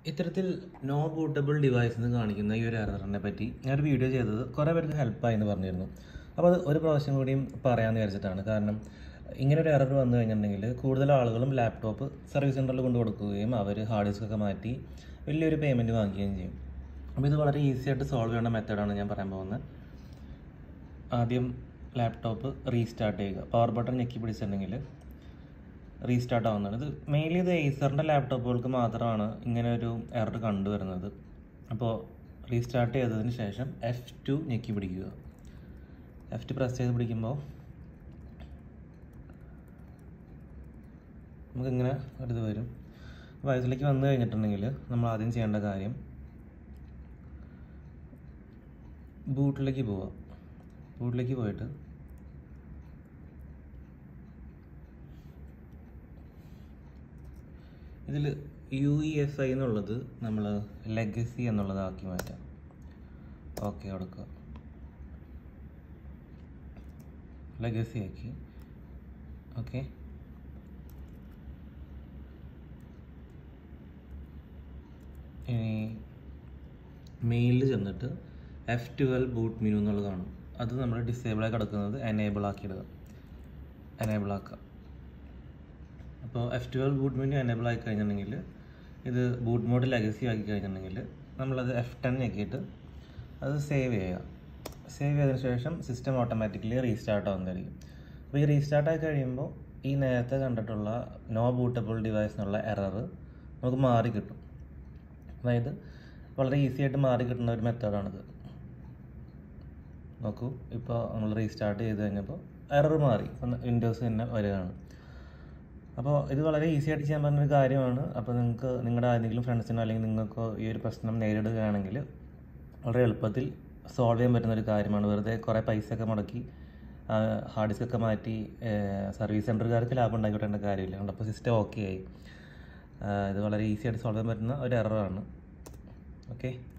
ഇത്തരത്തിൽ no bootable device എന്ന് കാണിക്കുന്ന ഈ ഒരു എററിനെ പറ്റി ഞാനൊരു വീഡിയോ ചെയ്തത് കുറേ പേർക്ക് ഹെൽപ്പായി എന്ന് പറഞ്ഞിരുന്നു. അപ്പോൾ അത് ഒരു പ്രാവശ്യം കൂടിയും പറയാമെന്ന് വിചാരിച്ചിട്ടാണ്. കാരണം ഇങ്ങനെ ഒരു എറർ വന്നു കഴിഞ്ഞിട്ടുണ്ടെങ്കിൽ കൂടുതൽ ആളുകളും ലാപ്ടോപ്പ് സർവീസ് സെൻ്ററിൽ കൊണ്ട് കൊടുക്കുകയും അവർ ഹാർഡ് ഡിസ്കൊക്കെ മാറ്റി വലിയൊരു പേയ്മെൻറ്റ് വാങ്ങിക്കുകയും ചെയ്യും. അപ്പോൾ ഇത് വളരെ ഈസി ആയിട്ട് സോൾവ് ചെയ്യുന്ന മെത്തേഡാണ് ഞാൻ പറയാൻ പോകുന്നത്. ആദ്യം ലാപ്ടോപ്പ് റീസ്റ്റാർട്ട് ചെയ്യുക. പവർ ബട്ടൺ ഞെക്കി പിടിച്ചിട്ടുണ്ടെങ്കിൽ റീസ്റ്റാർട്ട് ആവുന്നതാണ്. ഇത് മെയിൻലി ഇത് ഏസറിൻ്റെ ലാപ്ടോപ്പുകൾക്ക് മാത്രമാണ് ഇങ്ങനെ ഒരു എറർ കണ്ടുവരുന്നത്. അപ്പോൾ റീസ്റ്റാർട്ട് ചെയ്തതിന് ശേഷം F2 ഞെക്കി പിടിക്കുക. F2 പ്രസ് ചെയ്ത് പിടിക്കുമ്പോൾ നമുക്കിങ്ങനെ ഒരിത് വരും. വയസ്സിലേക്ക് വന്നു കഴിഞ്ഞിട്ടുണ്ടെങ്കിൽ നമ്മൾ ആദ്യം ചെയ്യേണ്ട കാര്യം ബൂട്ടിലേക്ക് പോവുക. ബൂട്ടിലേക്ക് പോയിട്ട് ഇതിൽ UEFI എന്നുള്ളത് നമ്മൾ ലെഗസി എന്നുള്ളതാക്കി മാറ്റാം. ഓക്കെ കൊടുക്കുക. ലെഗസി ആക്കി. ഓക്കെ, ഇനി മെയിലിൽ ചെന്നിട്ട് F12 ബൂട്ട് മെനു എന്നുള്ളത് കാണും. അത് നമ്മൾ ഡിസേബിളായി കിടക്കുന്നത് എനേബിൾ ആക്കിയിടുക. എനേബിൾ ആക്കുക. അപ്പോൾ F12 ബൂട്ട് മെനു എനേബിൾ ആക്കി കഴിഞ്ഞിട്ടുണ്ടെങ്കിൽ ഇത് ബൂട്ട് മോഡ് ലെഗസി ആക്കി കഴിഞ്ഞിട്ടുണ്ടെങ്കിൽ നമ്മളത് F10 ആക്കിയിട്ട് അത് സേവ് ചെയ്യുക. സേവ് ചെയ്തതിന് ശേഷം സിസ്റ്റം ഓട്ടോമാറ്റിക്കലി റീസ്റ്റാർട്ട് ആവുന്നതായിരിക്കും. അപ്പോൾ ഈ റീസ്റ്റാർട്ട് ആയി കഴിയുമ്പോൾ ഈ നേരത്തെ കണ്ടിട്ടുള്ള നോ ബൂട്ടബിൾ ഡിവൈസ് എന്നുള്ള എറർ നമുക്ക് മാറി കിട്ടും. അതായത് വളരെ ഈസി ആയിട്ട് മാറി കിട്ടുന്ന ഒരു മെത്തേഡാണിത്. നോക്കൂ, ഇപ്പോൾ നമ്മൾ റീസ്റ്റാർട്ട് ചെയ്ത് കഴിഞ്ഞപ്പോൾ എറർ മാറി, വിൻഡോസ് തന്നെ വരികയാണ്. അപ്പോൾ ഇത് വളരെ ഈസി ആയിട്ട് ചെയ്യാൻ പറ്റുന്നൊരു കാര്യമാണ്. അപ്പോൾ നിങ്ങൾക്ക് നിങ്ങളുടെ ആരെങ്കിലും ഫ്രണ്ട്സിനോ അല്ലെങ്കിൽ നിങ്ങൾക്കോ ഈ ഒരു പ്രശ്നം നേരിടുകയാണെങ്കിൽ വളരെ എളുപ്പത്തിൽ സോൾവ് ചെയ്യാൻ പറ്റുന്ന ഒരു കാര്യമാണ്. വെറുതെ കുറേ പൈസയൊക്കെ മുടക്കി ഹാർഡ് ഡിസ്കൊക്കെ മാറ്റി സർവീസ് സെൻ്ററുകാർക്ക് ലാഭം ഉണ്ടാക്കിയിട്ടേണ്ട കാര്യമില്ല. അപ്പോൾ സിസ്റ്റം ഓക്കെ ആയി. ഇത് വളരെ ഈസി ആയിട്ട് സോൾവ് ചെയ്യാൻ പറ്റുന്ന ഒരു എററാണ്. ഓക്കെ.